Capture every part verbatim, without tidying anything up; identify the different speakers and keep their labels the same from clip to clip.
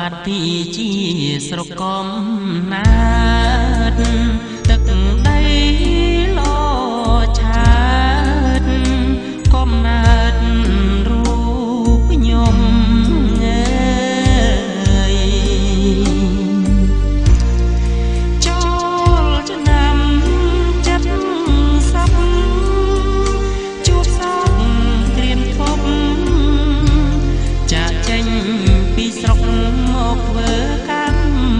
Speaker 1: បាទទីជាស្រកំណាតទឹកដីឡឆាតកំណាតរូបខ្ញុំអើយចូលឆ្នាំចិត្តសັບជួបសោកត្រៀមធប់ចាក់ចេញពីស្រុកមកធ្វើកម្ម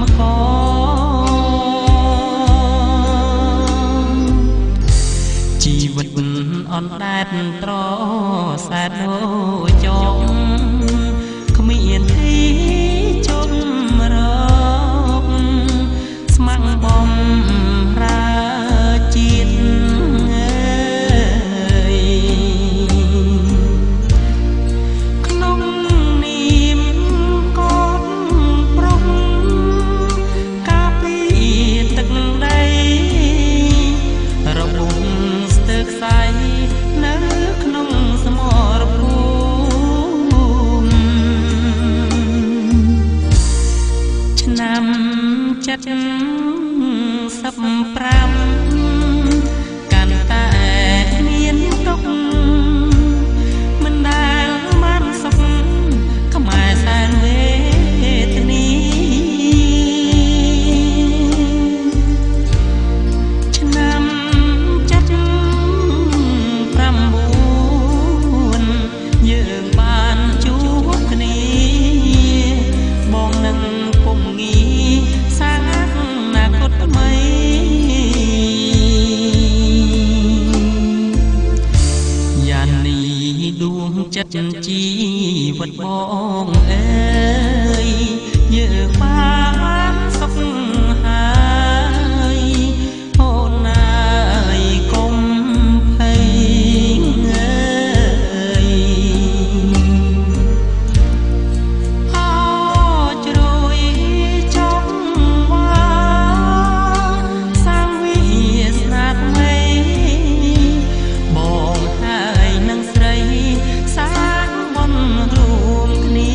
Speaker 1: ករជីវិតអនដែតត្រសែតដូចចងគ្មានទីជុំរកស្មាំងបំរើជាតិអើយក្នុងនាមកូនប្រុសការពីទឹកដីរបួសស្ទើរខ្សែនៅក្នុងសមរភូមិឆ្នាំចិត្តសិបប្រាំកាន់តែមានទុកមិនដែលបានសុខខ្មែរសែនវេទនីឆ្នាំចិត្តប្រាំបួនយើងបានជួបគ្នាបងនឹងពុំងាសាងអនាគតថ្មីយ៉ាងនេះដួងចិត្តជីវិតបងអើយយើងបានសុខហើយអូនណាយកុំភ័យអើយអោជ្រោយចង់វាសាងវាសនាថ្មីបងហើយនឹងស្រីសាងបនរួមគ្នា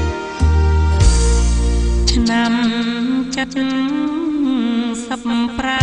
Speaker 1: ឆ្នាំចិត្តសិបប្រា